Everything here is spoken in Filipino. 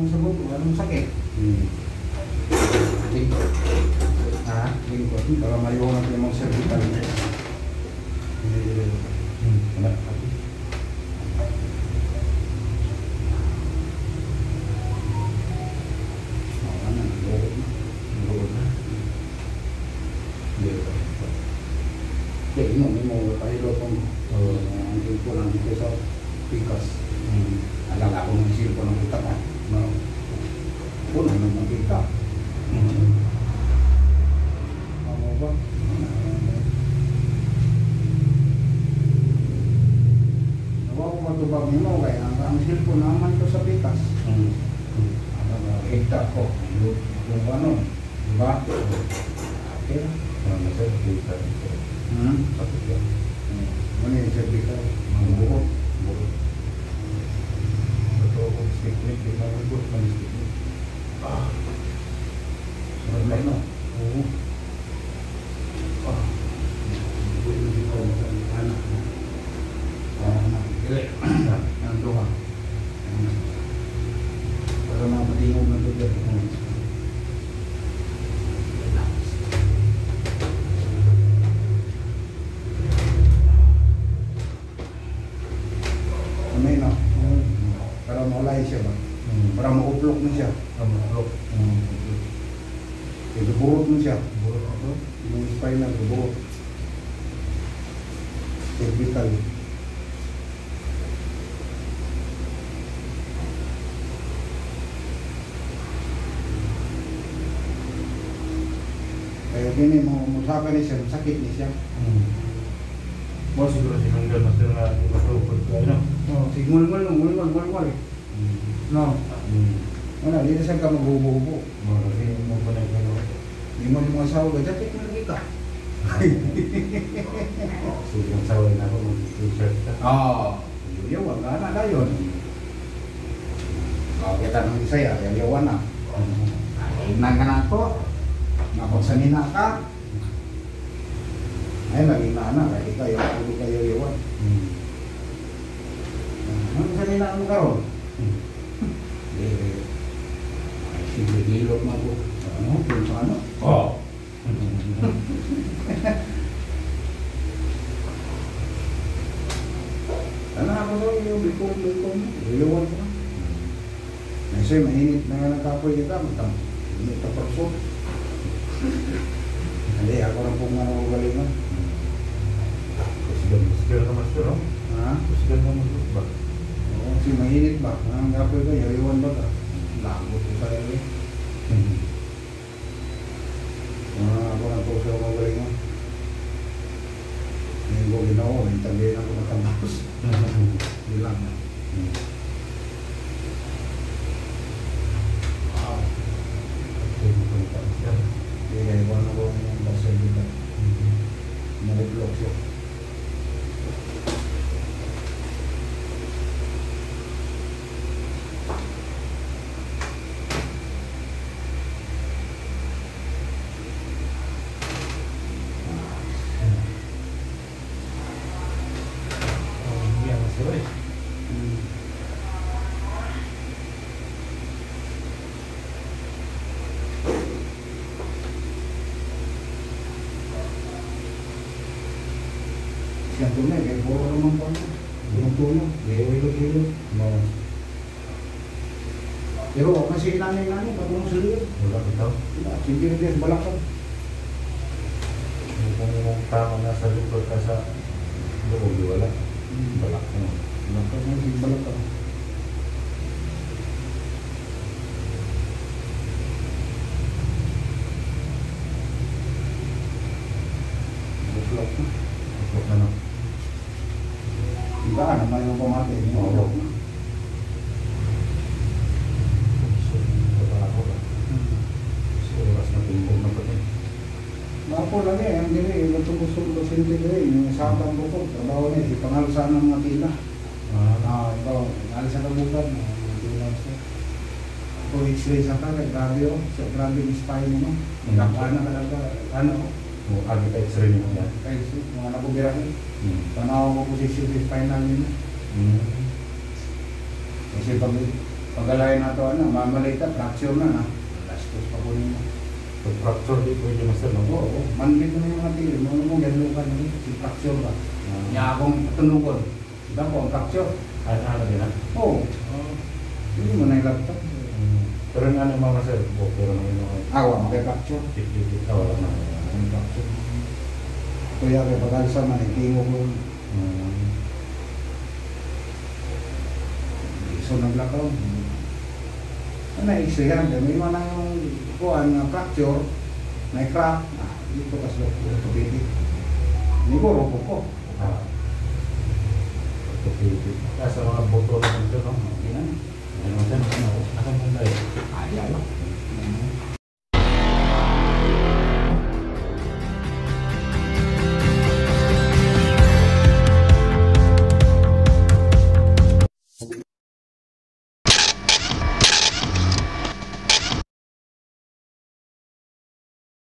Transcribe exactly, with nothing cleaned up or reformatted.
sa buto, anong sakit? Hmm. Lingkod. Ha? Lingkod. Para maliwanag natin yung mga cervical. Hmm. Ano? Jadi mo, mo pahilo pong ang tipo ng dito sa pikas. Alala ko ng silpo ng utak ha. Puno ng makita. Ano ba? Nawa ko matubag ni mo kaya ang silpo naman to sa pikas. Higta ko. Yung ano, diba? Okay. Ano sa kita? Hmm? Sakit yan. Ano yung cervical? Mga buhok. Buhok. Ito ako stick-leg. Di ba ang buhok? May stick-leg. Ah. Sarap na ino. Oo. Ah. Buhay na dito. Anak. Anak. Gili. Ang duha. Para mapatingog na ito dyan. May no? Para maulay siya ba? Para mauplok na siya. Ang buhok. Ito burot na siya. Buhok ako. Yung spinal, burot. Cervical. Kaya gini, musakan niya siya, sakit niya siya. Mo siguro sinunggal mas na matupod ko ano. Oh, sige, ngul-ngul, ngul-ngul, ngul-ngul. No? Wala, dito siya ka maghubo-hubo. Mo kasi mo pa na ano. Hindi mo yung mga asawa ka, dati mo lagi ka. Sige ang saway na ako mag-t-shirt ka. Oo. Yawan ka na na yun. Oh, kita nang saya, yawan na. Inan ka na ito. Napagsanin na ka. Ay, lagi na na, lagi kayo, lagi kayo yawan. Ano sanin na mo karon? Eh, ay, sige, hilot mo po. Ano? Kung sa ano? Oo. Ano ako sa yung bikong-bikong? Yawan ko na. Kasi mainit na nga ng kapoy kita, matang. Init na perso. Hindi, ako na pong galingan. Kusgan, kusgan ka mas no? Ha? Kusgan ka mas ba? Oo, kasi mainit ba? Ang kapoy ko, yariwan ba ka? Lago ko sa iyo eh. Ah, ako na po sa mga galingan. Hindi ko ginawa, hintabihin ako matambos. Bilang na. Wow. Kaya iwan ako ng basal dito. Magublok siya. Yang tunai kayak puro naman po. Yung tulong, gilo-gilo. No. Pero kasi nanay-nanay, patulong sa liyo. Wala ka tao. Hindi rin sa balakang. Kung yung tama nasa likod ka sa loob, wala. Balak mo. Balakang mo, si balakang. Buklok na. Buklok na no. Iba ka naman yung pamati. Oo. Ako lagi, ang dili, gusto-gusto ko sinti dili, yung sabang bukod, trabaho niya, si pangalusan ng mga tila. Ah, ikaw, alisan ka bukan, hindi lang siya. Ako x-ray sa ka, grabe o, grabe yung spine mo, nagkakana ka talaga, ano o. Agit x-ray nyo yan. Kahit mga nakubirahin, tanaw ko posisyon sa spinal nila. Kasi pag, Pagalayan na ito, ano, mamalita, fracture na na. Lastos pa po ninyo. Pag fracture di pwede master no? Oo, manlit mo yung mga tili. Mga mo, galukan mo, si fracture ba? Ah. Niya akong tunukon. Diba po, ang fracture. Ay, ano din ha? Oo. Hindi mo na yung laptop. Hmm. Pero nga ano mga sir, okay naman yun mga Awa, makipacture. tik-tik-tik, ah, wala na. Ang fracture. Kaya kaya pag-alsa man, itingo ko. Hmm. So, naglakaw. Ano, iksihan. May mga yung kuhan nga fracture, may crack. Ah, dito kasi orthopedic. Hindi ko, ropo ko. Ah. Tik-tik-tik. Kaya sa mga